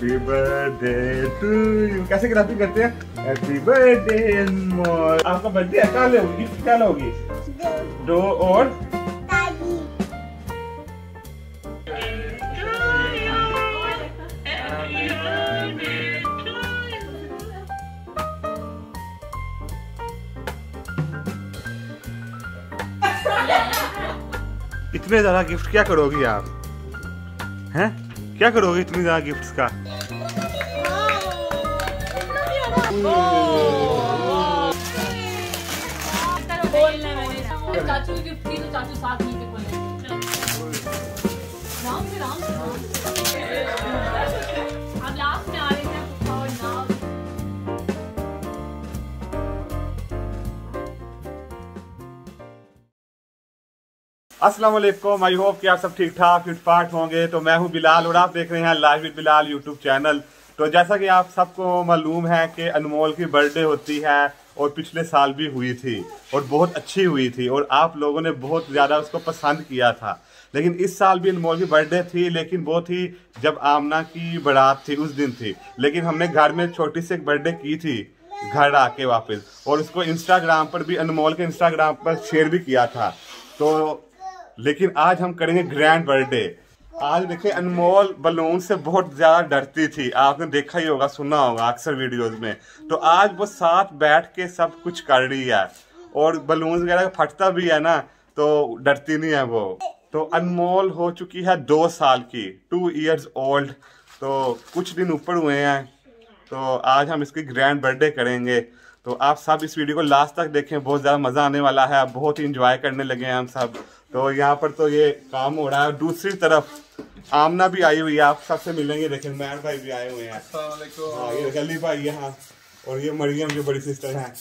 Happy birthday to you. कैसे ग्राफिंग करते हैं? Happy birthday Anmol. आपका बर्थडे है, क्या लोगी? गिफ्ट क्या लोगी? दो और इतने ज्यादा गिफ्ट क्या करोगी आप? हैं? क्या करोगे इतनी ज्यादा गिफ्ट्स का? चाचू की गिफ्ट थी तो चाचू साथ मिलके बोले नाम से नाम हम लास्ट में आ रहे थे और नाम। अस्सलाम वालेकुम, आई होप कि आप सब ठीक ठाक फिट फाट होंगे। तो मैं हूं बिलाल और आप देख रहे हैं live with Bilal YouTube channel. तो जैसा कि आप सबको मालूम है कि अनमोल की बर्थडे होती है और पिछले साल भी हुई थी और बहुत अच्छी हुई थी और आप लोगों ने बहुत ज़्यादा उसको पसंद किया था। लेकिन इस साल भी अनमोल की बर्थडे थी, लेकिन वो थी जब आमना की बारात थी उस दिन थी। लेकिन हमने घर में छोटी सी एक बर्थडे की थी घर आके वापस, और उसको इंस्टाग्राम पर भी अनमोल के इंस्टाग्राम पर शेयर भी किया था। तो लेकिन आज हम करेंगे ग्रैंड बर्थडे। आज देखिए अनमोल बलून से बहुत ज्यादा डरती थी, आपने देखा ही होगा, सुना होगा अक्सर वीडियोस में। तो आज वो साथ बैठ के सब कुछ कर रही है और बलून वगैरह फटता भी है ना तो डरती नहीं है वो। तो अनमोल हो चुकी है 2 साल की, 2 years old। तो कुछ दिन ऊपर हुए हैं। तो आज हम इसकी ग्रैंड बर्थडे करेंगे। तो आप सब इस वीडियो को लास्ट तक देखें, बहुत ज़्यादा मज़ा आने वाला है, बहुत ही इंजॉय करने लगे हैं हम सब। तो यहाँ पर तो ये काम हो रहा है। दूसरी तरफ आमना भी आई हुई है, आप सबसे मिलेंगे। देखें मैर भाई भी आए हुए हैं। हाँ, ये गली भाई यहाँ, और ये मरियम जो बड़ी सिस्टर है।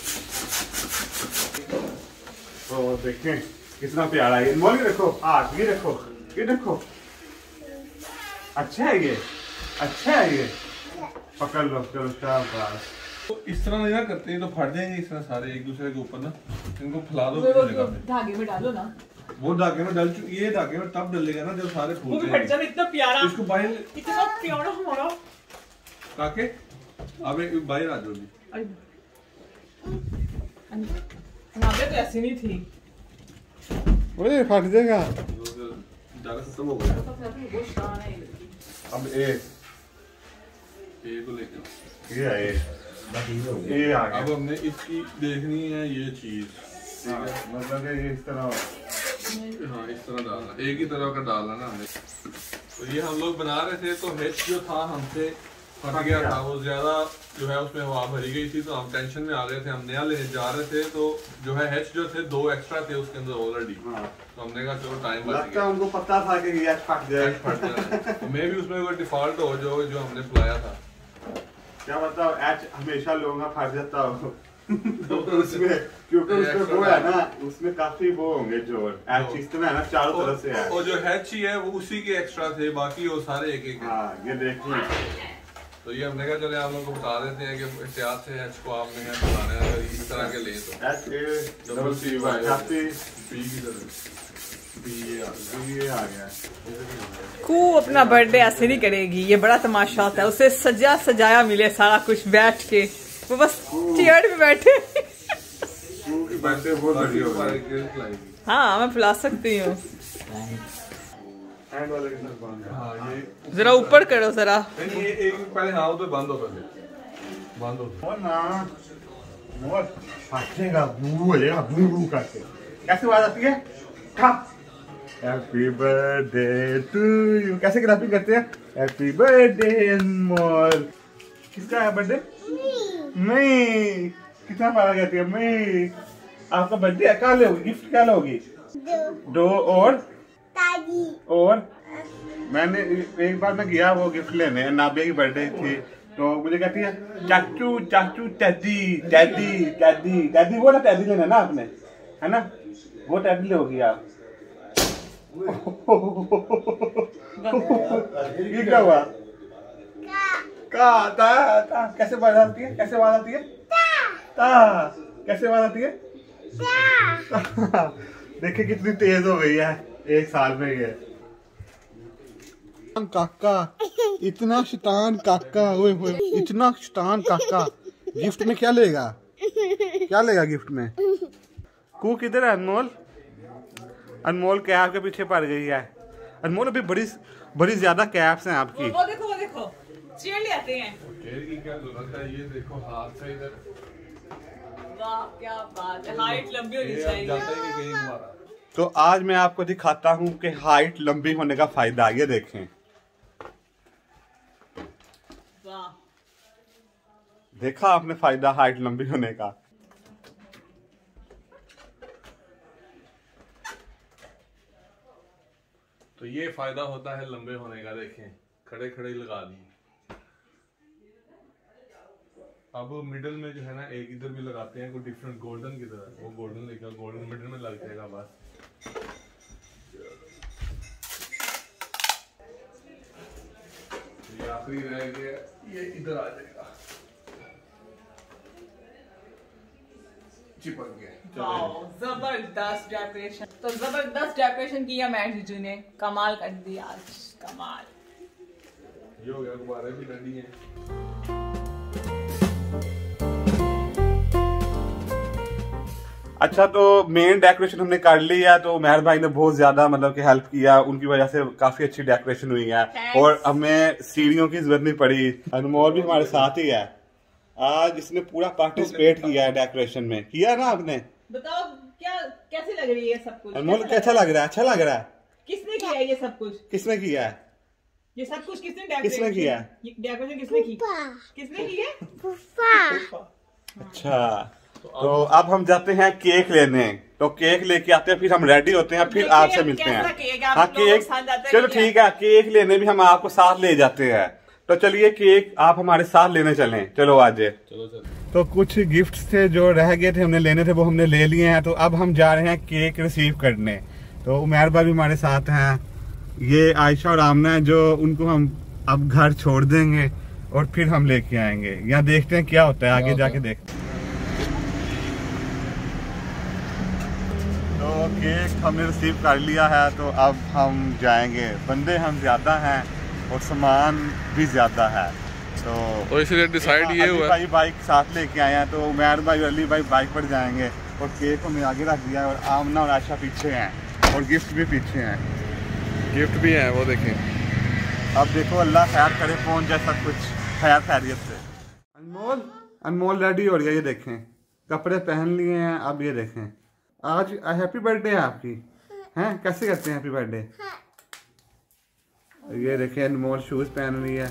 तो देखें कितना प्यारा है। मोल ये देखो, हाथ ये देखो, ये देखो, अच्छा है ये, अच्छा है ये, पकड़ लो। चलो शाबाश। तो इस तरह नहीं ना करते हैं तो फट जाएंगे इस तरह सारे एक दूसरे के ऊपर ना। इनको फैला दो धागे में डालो ना। वो धागे में डाल ये धागे में तब डलेगा ना जब सारे फूल जाएंगे। इतना प्यारा, इसको बाहर, इतना प्यारा हमारा काके अबे बाहर आ जाओ जी। नाबे तो ऐसी नहीं थी। ओए फट जाएगा। ज्यादा खत्म हो गया। अब ये को लेकर ये आए, ये आ गया। अब हमने इसकी देखनी है ये चीज। मतलब ये इस तरह, हाँ इस तरह डालना, एक ही तरह का डालना ना हमें। तो ये हम लोग बना रहे थे तो हेच जो था हमसे फट गया था, वो ज्यादा जो है उसमें हवा भरी गई थी। तो हम टेंशन में आ गए थे, हम नया लेने जा रहे थे। तो जो है हेच जो थे 2 एक्स्ट्रा थे उसके अंदर ऑलरेडी। तो हमने कहा चलो टाइम बच गया। उनको पता था कि ये फट जाएगा। तो मैं भी उसमें कोई डिफॉल्ट हो जो हमने फुलाया था। क्या बताओ, एच हमेशा लोगों का फट जाता हो। उसमें क्योंकि उसमें वो है ना, उसमें काफी वो होंगे जोर। एच इस तरह है ना, चारों तरफ से है। और जो हैच ही है वो उसी के एक्स्ट्रा थे, बाकी वो सारे एक एक। हाँ ये देखिए। तो ये हमने कहा चले आप लोगों को बता देते हैं कि एहतियात से हैच को आपने है बनाना है। अगर इस तरह के ले तो H A double C Y happy B की तरह ये आ गया। खूब अपना बर्थडे ऐसे नहीं करेगी, ये बड़ा तमाशा होता है। उसे सजा सजाया मिले सारा कुछ, बैठ के वो बस चेयर पे बैठे। बर्थडे बहुत बढ़िया होगा। हाँ मैं फुला सकती हूँ। हैंड वाले के साथ बांध। हाँ ये जरा ऊपर करो जरा। ये एक पहले हाँ तो बंद हो पहले बंद हो। और ना मोर फटेगा, बू हो जाएगा, बू बू करके। कैसे आवाज आती है? Happy birthday to you. कैसे ग्राफिंग करते हैं? Happy birthday Anmol. किसका है बर्थडे? नहीं, कितना पारा कहती है? मैं आपका बर्थडे है, क्या लोगी? गिफ्ट क्या लोगी? दो और ताजी। और मैंने एक बार मैं गया वो गिफ्ट लेने, नाबिया की बर्थडे थी। तो मुझे कहती है चाचू चाचू टैडी टैडी टैडी टैडी। वो ना टैडी लेना ना आपने, है ना? वो टैडी लोगी आप। ये क्या हुआ? का कैसे बात आती है? कैसे बात आती है? कैसे बात आती है? देखिए कितनी तेज हो गई है 1 साल में ये। काका इतना शैतान काका, ओए होए, इतना शैतान काका। गिफ्ट में क्या लेगा? क्या लेगा गिफ्ट में? कू किधर है अनमोल? अनमोल कैप के पीछे पड़ गई है। अनमोल अभी बड़ी ज्यादा कैप्स हैं आपकी। वो देखो चेयर ले आते हैं। चेयर की क्या जरूरत है? ये देखो हाथ से इधर। वाह क्या बात है, हाइट लंबी होनी चाहिए। जाता ही नहीं कहीं हमारा। तो आज मैं आपको दिखाता हूँ कि हाइट लंबी होने का फायदा। ये देखें, वाह देखा आपने फायदा हाइट लंबी होने का। तो ये फायदा होता है लंबे होने का। देखें खड़े खड़े ही लगा दिए। अब मिडिल में जो है ना एक इधर भी लगाते हैं, कोई डिफरेंट गोल्डन की तरह। वो गोल्डन लेकर गोल्डन मिडिल में लग जाएगा बस। ये आखिरी रह गया, ये इधर आ जाएगा, चिपक गया। वाह जबरदस्त डेकोरेशन। तो जबरदस्त डेकोरेशन किया मैट जीजू ने, कमाल कर दिया आज, कमाल। ये हो गया, गुब्बारे भी रेडी हैं। अच्छा, तो मेन डेकोरेशन हमने कर ली है। तो मेहर भाई ने बहुत ज्यादा मतलब कि हेल्प किया, उनकी वजह से काफी अच्छी डेकोरेशन हुई है। और हमें सीढ़ियों की जरूरत नहीं पड़ी। अनमोल भी हमारे साथ ही है आज, इसने पूरा पार्टिसिपेट किया है डेकोरेशन में। किया ना आपने? बताओ क्या कैसी लग रही है सब कुछ? अनमोल कैसा लग रहा है? अच्छा लग रहा है? किसने किया है ये सब कुछ? किसने किया है? ये सब कुछ किसने किसने किया? डेकोरेशन किसने की? किसने की है? अच्छा, तो अब हम जाते हैं केक लेने। तो केक लेके आते हैं, फिर हम रेडी होते हैं, फिर आपसे मिलते हैं। हाँ केक, चलो ठीक है, केक लेने भी हम आपको साथ ले जाते हैं। तो चलिए केक आप हमारे साथ लेने चलें। चलो आज चलो। तो कुछ गिफ्ट्स थे जो रह गए थे, हमने लेने थे, वो हमने ले लिए हैं। तो अब हम जा रहे हैं केक रिसीव करने। तो उमैर भाई भी हमारे साथ हैं। ये आयशा और आमना है जो उनको हम अब घर छोड़ देंगे और फिर हम लेके आएंगे। यहाँ देखते हैं क्या होता है, आगे जाके देखते हैं। तो केक हमने रिसीव कर लिया है, तो अब हम जाएंगे। बंदे हम ज्यादा हैं और सामान भी ज्यादा है, तो इसलिए डिसाइड ये हुआ भाई बाइक साथ लेके आए हैं। तो उमैर भाई और अली भाई बाइक पर जाएंगे और केक हमने आगे रख दिया है। और आमना और आयशा पीछे हैं और गिफ्ट भी पीछे हैं। गिफ्ट भी है वो देखें। अब देखो अल्लाह खैर करे, फोन जैसा कुछ खैर खैरियत से। अनमोल रेडी हो रही है, ये देखें कपड़े पहन लिए हैं। अब ये देखें, आज हैप्पी बर्थडे है आपकी, हैं? कैसे करते हैं हैप्पी बर्थडे? ये देखें अनमोल शूज पहन ली है।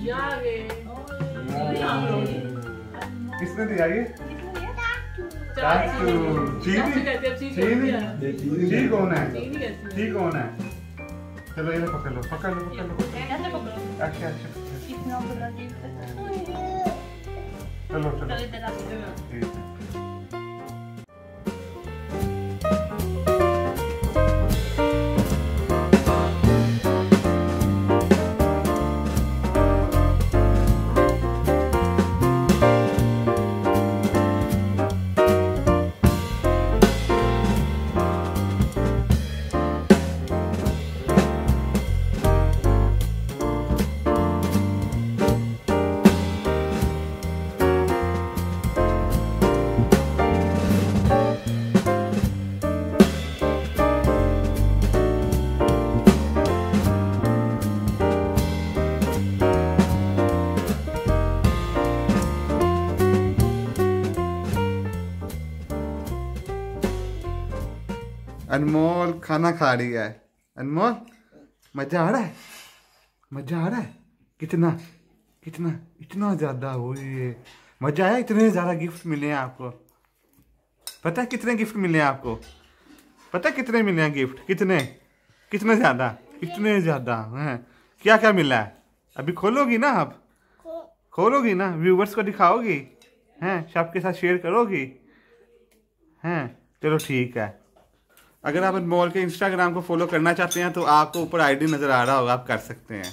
किसने दिया ये? चाचू। चीनी कौन है? ची कौन है? चलो ये पकड़ लो, पकड़ लो, पकड़ लो। अच्छा अच्छा चलो चलो ठीक है। अनमोल खाना खा रही है। अनमोल मजा आ रहा है? मजा आ रहा है? कितना कितना इतना ज्यादा हुई मजा आया? इतने ज्यादा गिफ्ट मिले हैं आपको? पता है कितने गिफ्ट मिले हैं आपको? पता है कितने मिले हैं गिफ्ट? कितने कितने ज्यादा? इतने ज्यादा हैं। क्या क्या मिला है? अभी खोलोगी ना आप? खोलोगी ना? व्यूवर्स को दिखाओगी? हैं सबके साथ शेयर करोगी? हैं चलो ठीक है। अगर आप अनमोल के इंस्टाग्राम को फॉलो करना चाहते हैं तो आपको ऊपर आईडी नजर आ रहा होगा, आप कर सकते हैं।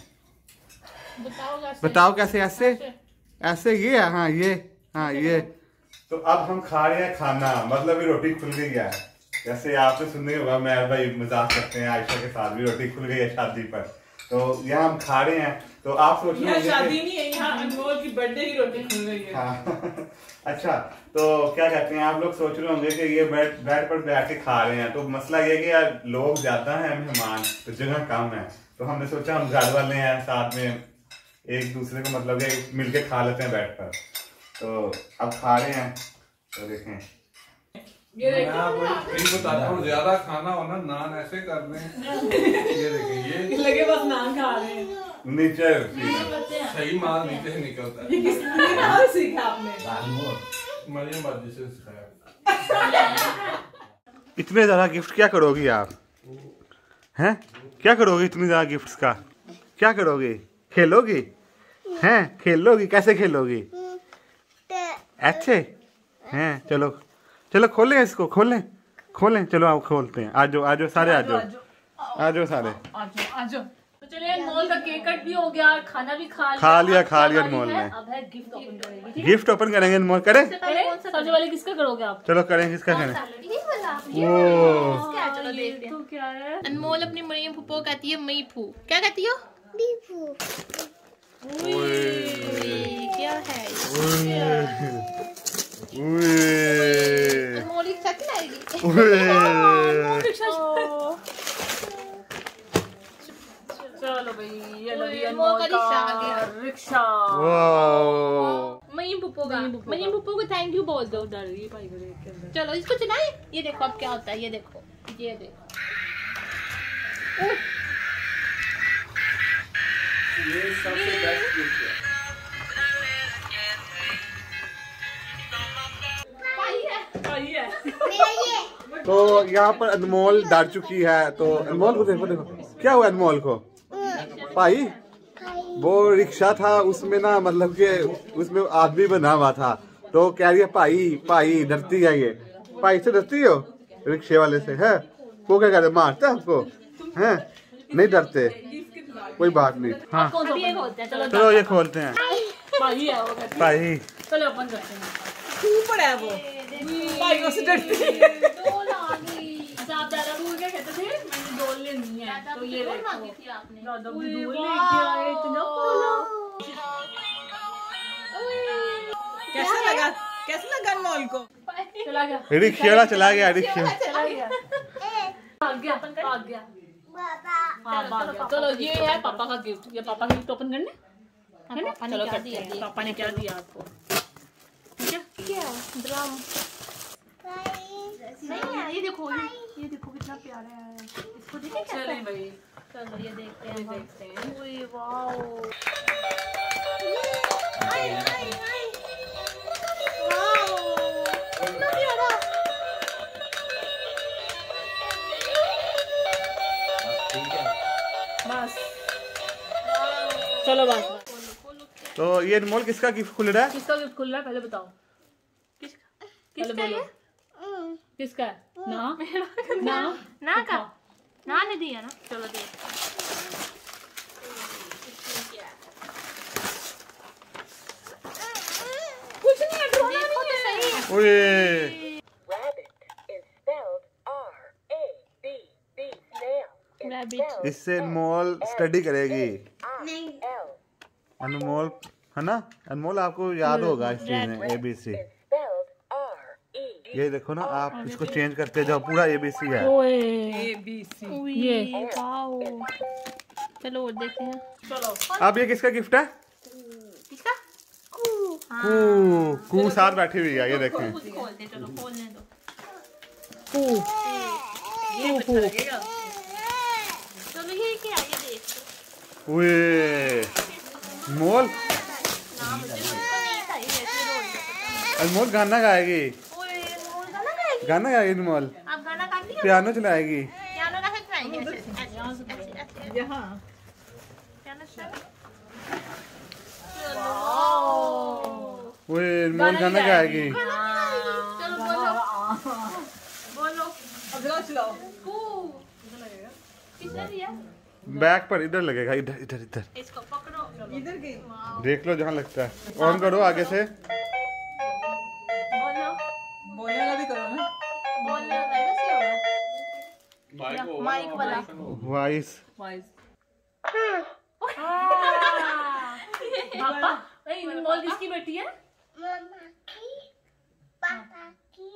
बताओ कैसे? ऐसे ऐसे ये है। हाँ ये, हाँ ये। तो अब हम खा रहे हैं खाना, मतलब ये रोटी खुल गई है। जैसे आपने सुनने होगा, मैं भाई मजाक करते हैं, आयशा के साथ भी रोटी खुल गई है शादी पर। तो यहाँ हम खा रहे हैं तो आप सोच रहे हैं शादी नहीं है, यहाँ अनमोल की बर्थडे की रोटी खुल गई है। हाँ अच्छा तो क्या कहते हैं, आप लोग सोच रहे होंगे कि ये बेड पर बैठ के खा रहे हैं। तो मसला ये कि यार लोग ज्यादा हैं, मेहमान तो जगह कम है। तो हमने सोचा हम घर वाले हैं, साथ में एक दूसरे को मतलब कि मिलके खा लेते हैं बेड पर। तो अब खा रहे हैं तो देखें। ये बताता हूँ, ज्यादा खाना हो ना नान ऐसे करने। ये देखें, ये लगे बस नान खा रहे हैं। नीचे सही माल नीचे से निकलता है। ये किसने नाम सीखा आपने? मरियम बाजी से सिखाया। इतने ज्यादा गिफ्ट क्या करोगी आप? हैं क्या करोगी इतने ज्यादा गिफ्ट्स का? क्या करोगी? खेलोगी? हैं खेलोगी? कैसे खेलोगी? अच्छे हैं। चलो चलो खोलें इसको, खोलें खोलें। चलो आप खोलते हैं। आ जाओ आ जाओ सारे, आ जाओ आ जाओ सारे। तो चलिए अनमोल का केक कट भी हो गया, खाना भी खा लिया अनमोल ने। अब है गिफ्ट ओपन करेंगे। गिफ्ट ओपन करेंगे अनमोल। करें? सबसे पहले किसका करोगे आप? चलो करें, किसका करें? चलो देखते हैं तो क्या है। अनमोल अपनी मरियम फूफो कहती है मई फू। क्या कहती हो? क्या है अनमोल की शक्ल आएगी। चलो भाई ये लो अनमोल का रिक्शा। मई पुप्पो को थैंक यू बोल दो। चलो इसको चलाएं। ये देखो अब क्या होता है, ये देखो ये देखो। ये सबसे बेस्ट गिफ्ट है। तो यहाँ पर अनमोल डर चुकी है। तो अनमोल को देखो, देखो क्या हुआ अनमोल को? भाई वो रिक्शा था, उसमें ना मतलब कि उसमें आदमी बना हुआ था। तो कह रही है भाई भाई डरती है ये। भाई से डरती हो? रिक्शे वाले से है? वो क्या कहते मारता है आपको? हैं नहीं डरते? कोई बात नहीं। हाँ चलो ये खोलते हैं। भाई चलो ओपन करते हैं। ऊपर है वो भाइयों से डरती है। आप दादा को क्या कहते थे? मैंने डोल लेनी है। तो ये मांगी थी आपने। दादा को डोल लेके आए इतना कैसा लगा? कैसा लगा अनमोल को? चला गया रिक्शा, चला गया रिक्शा। भाग गया भाग गया। हाँ चलो ये है पापा का गिफ्ट। ये पापा का गिफ्ट ओपन करने। चलो करते हैं। पापा ने क्या दिया आपको? क्या ड्रम नहीं है। ये देखो कितना प्यारा है। इसको देखें। चलें भाई चलो ये देखते हैं। ओए वाओ बस चलो बस। तो ये अनमोल किसका गिफ्ट खुल रहा है? किसका गिफ्ट खुल रहा है पहले बताओ। किसका? पहले बोलो किसका है? ना का ना ने दिया ना। चलो दे। कुछ नहीं है, ड्रोना नहीं है। सही है। ओए रैबिट। इससे अनमोल स्टडी करेगी। अनमोल है ना? अनमोल आपको याद होगा इस चीज में ABC। ये देखो ना, आप इसको चेंज करते जाओ, पूरा ABC है। ओए ABC। ये वाओ। चलो और देखते हैं। चलो अब ये किसका गिफ्ट है? किसका? कू साथ बैठी हुई है, ये देखें। खोल दे। चलो खोलने दो। ये अच्छा लगेगा। चलो ये क्या है? ये देख। ओए मोल, अनमोल गाना गाएगी। गाना गाएगी अनमोल। आप गाना गाती हो? पियानो चलाएगी। पियानो कैसे चलाएंगे? यहाँ पियानो चलाएंगे। ओए अनमोल गाना गाएगी। चलो बोलो बोलो। अब चलाओ। किसने दिया? बैक पर इधर लगेगा, इधर इधर इधर। इसको पकड़ो। इधर की देख लो जहाँ लगता है। ऑन करो आगे से। बोलो। बोलने वाला भी करो ना। बोलने वाला कैसे होगा? माइक वाला। वॉइस। वाइस। पापा नहीं, अनमोल किसकी बेटी है? मम्मा की, पापा की,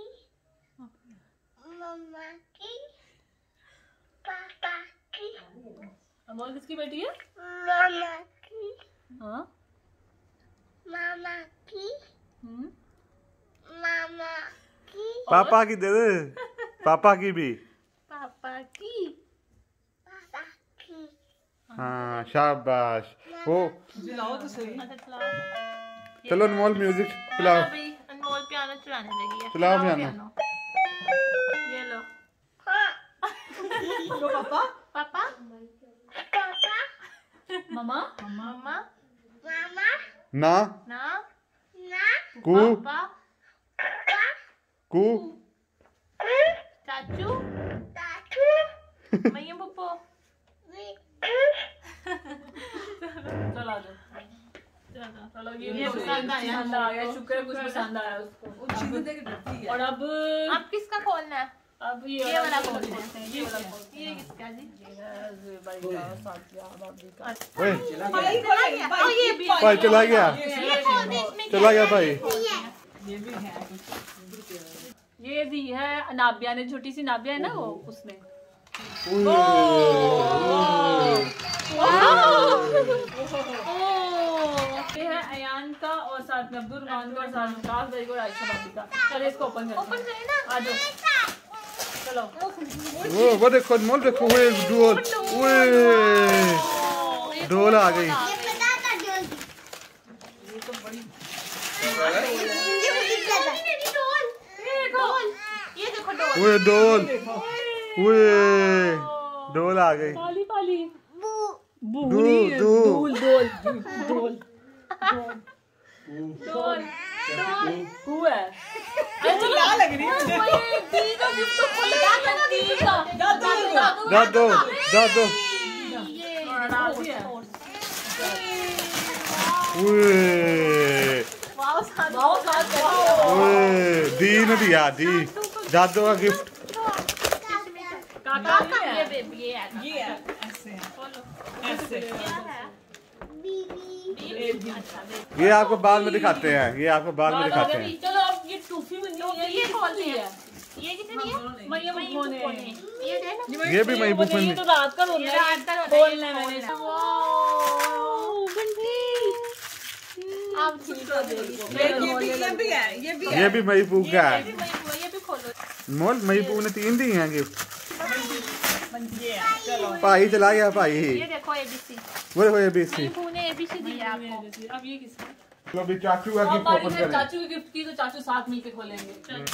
मम्मा की, पापा की, अनमोल किसकी बेटी है? मामा की, हाँ। मामा की, हम्म। मामा की, पापा की दे दे, पापा की भी। पापा की। पापा की, हाँ शाबाश। वो चलाओ तो सही। अच्छा चलाओ। चलो अनमोल म्यूजिक चलाओ। अभी अनमोल पियानो चलाने लगी है। चलाओ पियानो। ये लो। तो पापा पापा पापा, मम्मा मामा, ना ना ना, कू पापा, कू चाचू दादू, मैया पप्पो। विकू, चलो आ जाओ। चलो ये पसंद आया। शुक्र है कुछ पसंद आया उसको। चीजें देख डरती है। और अब किसका खोलना है? अब ये वाला खोलना है। ये वाला खोलना ये किसका जी? ओए भाई और ये भी भाई चला गया, ये खोल दे इसमें। चला गया भाई। ये भी है। ये दी है नाबिया ने, छोटी सी नाबिया है ना वो, उसने। ये है अयान का और साथ में अब्दुल रहमान का और साथ में विकास भाई को और आयशा भाभी का। चलो इसको ओपन करते हैं। ओपन करें ना? आ जाओ। चलो वो देखो अनमोल, देखो वो डोल, ओए डोल आ गई। ये पता था जल्दी। ये तो बड़ी ये मुझे लगा। डोल। ये देखो डोल। ओए डोल, ओए डोल आ गई। पाली पाली बू, डोल डोल हु है। क्या लग रही है मुझे? ओए दी का गिफ्ट तो खोल दी का। जा दो जा दो। ये राजी है। ओए वाओ साथ है। ओए दी ने दिया, दी जादू का गिफ्ट। काका ये बेबी ये है। ये है ऐसे है। ऐसे बीबी, अच्छा बेबी। ये आपको बाद में दिखाते हैं, ये आपको बाद में दिखाते हैं। चलो अब ये टूफी बनी है। ये कौन सी है? ये कितनी है? मैया बुब्बो ने। ये दे ना। ये भी मई बुफन ये में। तो रात का रोना है। रात का रोना है, खोलना है ये मैंने। खोलना है। वाओ बंटी। आप ठीक हो जाएगी। ये भी है। ये भी है। ये भी महबूब का है। ये भी खोलो। मोल महबूब ने 3 दिए हैं गिफ्ट। चलो भाई चला गया भाई। ये देखो ABC। वो देखो ABC। ने ABC दी है आपको। अब ये किसका? तो अभी चाचू का गिफ्ट ओपन करें। चाचू की गिफ्ट की तो चाचू साथ मिलके खोलेंगे।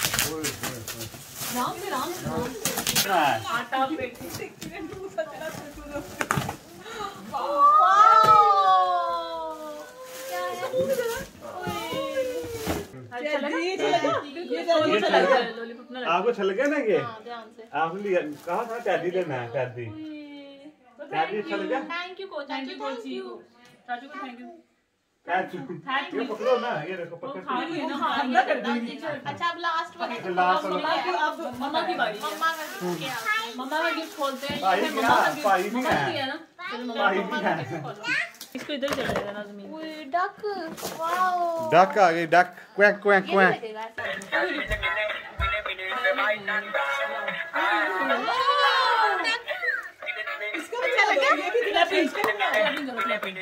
राम से आटा पेटी। आपको छल गया ना ये? ध्यान से। आपने लिया कहा था टैडी लेना है टैडी। टैडी छल गया? Thank you coach. Thank you चाचू को थैंक यू। ये पकड़ो ना, ये देखो पकड़। अच्छा अब लास्ट वाला। लास्ट वाला। अब मम्मा की बारी है। मम्मा का गिफ्ट खोलते हैं। भाई ये क्या? मम्मा का गिफ्ट भाई भी मम्मा है। की है ना? चलो मम्मा भाई भी है। इसको इधर चढ़ेगा ना जमीन। डक। वाओ। डक आ गई, डक क्वैक क्वैक ये क्वैक। लगेगा ऐसा। इसको भी चल गया। ये भी क्लैपिंग करो क्लैपिंग।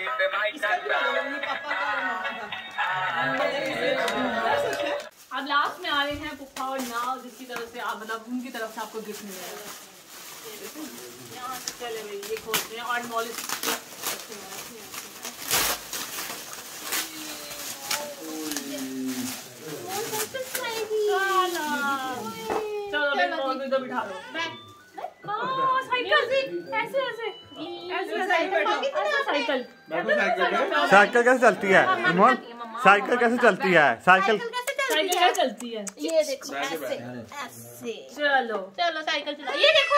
अब लास्ट में आ रहे हैं पुप्पा और नाव, जिसकी तरफ से आप मतलब उनकी तरफ से आपको गिफ्ट मिलेगा। यहाँ से चले भाई ये खोलते हैं और नॉलेज। चलो भाई कॉल इधर बिठा लो। साइकिल ऐसे ऐसे साइकिल। साइकिल कैसे चलती है अनमोल? साइकिल कैसे चलती है? साइकिल साइकिल क्या चलती है? ये देखो ऐसे ऐसे। चलो चलो साइकिल चला। ये देखो।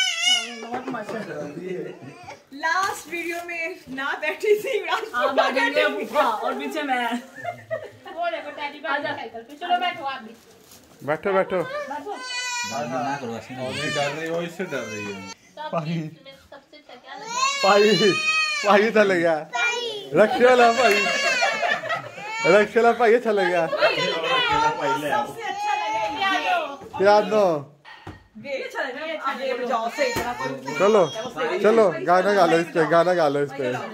लास्ट वीडियो में ना बैठी थी आप भागेंगे पुप्पा और पीछे मैं। वो देखो टैडी बैठ गया साइकिल पे। चलो बैठो आप भी। बैठो बैठो। डर रही हो, इससे डर रही है। सबसे अच्छा क्या लगा? भाई भाई चल गया। रक्षाला भाई, रक्षाला भाई चल गया। सबसे अच्छा लगा याद दो। ये अच्छा लगा। अब ये बजाओ सही तरह। चलो चलो गाना गा लो इस पे, गाना गा लो इस पे। अच्छा लगा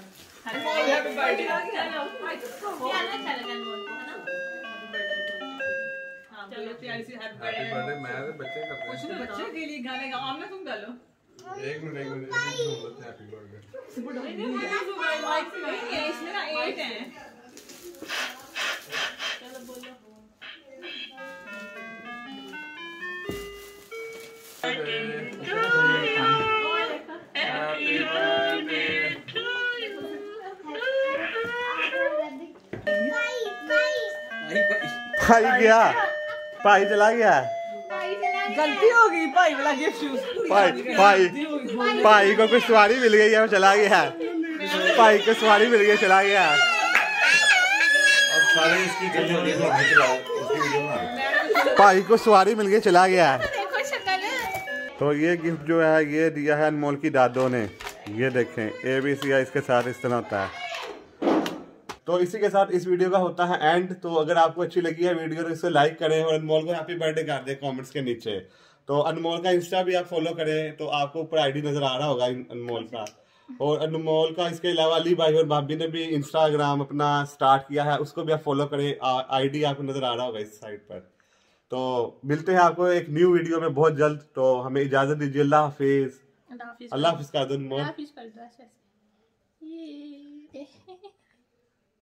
अनमोल को, है ना? चलो प्यारी सी हैप्पी हैप्पी बर्थडे। मैं तो बच्चे करते हैं। बच्चे के लिए गाने गाओ। आमना तुम गा लो। एक मिनट हैप्पी बर्थडे। इसमें ना 8 हैं। चलो बोलो। Happy birthday. भाई गया, भाई चला गया। गलती हो गई भाई वाला गिफ्ट चूज। भाई भाई भाई को कुछ सवारी मिल गई है, वो चला गया। भाई को सवारी मिल गई, चला गया। अब सारे इसकी वीडियो चलाओ, उसकी वीडियो बना। भाई को सवारी मिल गई, चला गया। देखो शक्ल। तो ये गिफ्ट जो है ये दिया है अनमोल की दादों ने। ये देखें ABC इसके साथ इस तरह होता है। तो इसी के साथ इस वीडियो का होता है एंड। तो अगर आपको अच्छी लगी है वीडियो तो इसे लाइक करें और अनमोल को हैप्पी बर्थडे कर दें कमेंट्स के नीचे। तो अनमोल का इंस्टा भी आप फॉलो करें, तो आपको ऊपर आईडी नजर आ रहा होगा अनमोल का। और अनमोल का इसके अलावा अली भाई और भाभी ने भी इंस्टाग्राम अपना स्टार्ट किया है, उसको भी आप फॉलो करें। आईडी आपको नजर आ रहा होगा इस साइड पर। तो मिलते हैं आपको एक न्यू वीडियो में बहुत जल्द। तो हमें इजाजत दीजिए। अल्लाह हाफिज। अल्लाह हाफिज कर दो अनमोल। हाफिज कर दो ऐसे। ये